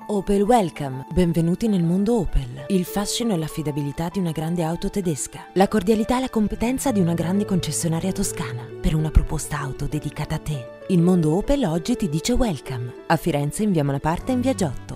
Opel Welcome, benvenuti nel mondo Opel. Il fascino e l'affidabilità di una grande auto tedesca, la cordialità e la competenza di una grande concessionaria toscana, per una proposta auto dedicata a te. Il mondo Opel oggi ti dice welcome. A Firenze in via Malaparte e in via Giotto.